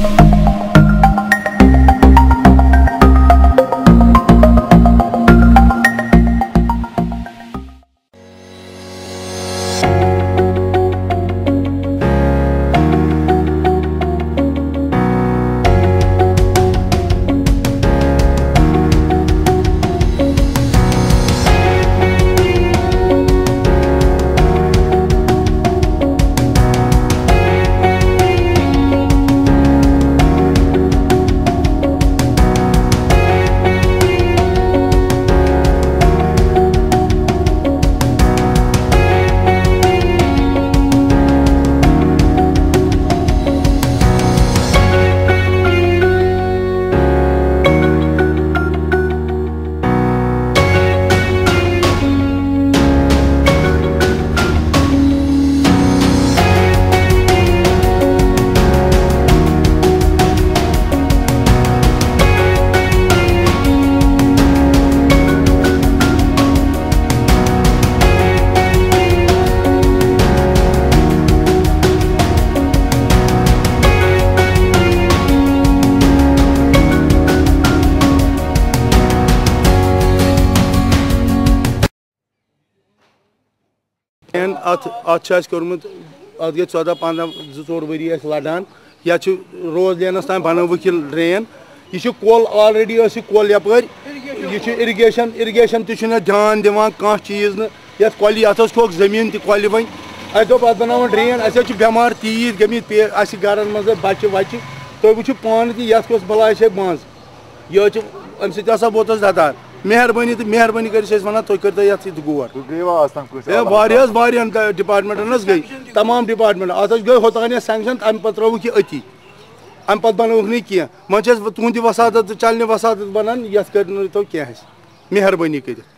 अत कर्मुत अत गई 14-15-2 वरी लड़ान या रोज लेनस तान बनो वकील ड्रेन यह कोल ऑलरेडी कोल यप इरिगेशन तह ध्यान दिवान कह चीज न कोल अत जमीन तल वन अस दोप अत बनाव ड्रेन अस बेमार तीत गमित गरन मज बच्चे वच्चे तुम वो पान तथ कस बलाय मज यह अम ससा वोतस ददार मेहरबानी कर वन तुम कर गौर डिपार्टमेंटन गई तमाम डिपार्टमेंट अत गई होतान सैंक्शन अम पे त्रुक यह अति अम पे बनोक नी कह तुंद वसादत चलने वसादत बनान ये कर तो कह मेहरबानी कर।